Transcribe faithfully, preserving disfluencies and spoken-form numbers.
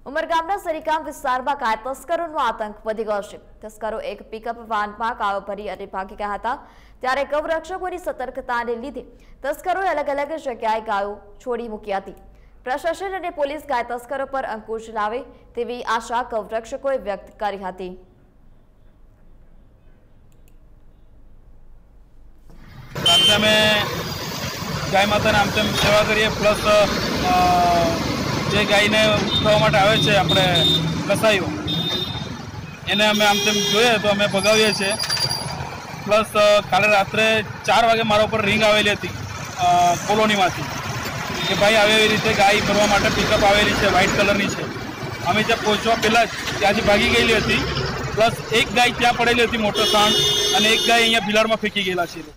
ઉમરગામના સરીગામ વિસ્તારમાં ગાય તસ્કરોનો આતંક વધી ગયો છે। તસ્કરો એક પિકઅપ વાનમાં કાળો ભરી અને ભાગી ગયા હતા, ત્યારે ગૌરક્ષકોની સતર્કતાને લીધે તસ્કરોએ અલગ અલગ જગ્યાએ ગાયો છોડી મૂકી હતી। પ્રશાસન અને પોલીસ ગાય તસ્કરો પર અંકુશ લાવે તેવી આશા ગૌરક્ષકોએ વ્યક્ત કરી હતી। અમે ગાય માતાને આમ તેમ સેવા કરીએ, પ્લસ જે ગાયને ઉઠાવવા માટે આવે છે આપણે કસાઈઓ એને અમે આમ તેમ જોઈએ તો અમે ભગાવીએ છીએ। પ્લસ કાલે રાત્રે ચાર વાગે મારા ઉપર રિંગ આવેલી હતી કોલોનીમાંથી કે ભાઈ આવી એવી રીતે ગાય ભરવા માટે પિકઅપ આવેલી છે, વ્હાઇટ કલરની છે। અમે ત્યાં પહોંચવા પહેલાં જ ત્યાંથી ભાગી ગયેલી હતી। પ્લસ એક ગાય ત્યાં પડેલી હતી મોટો સાણ, અને એક ગાય અહીંયા ભિલાડમાં ફેંકી ગયેલા છે।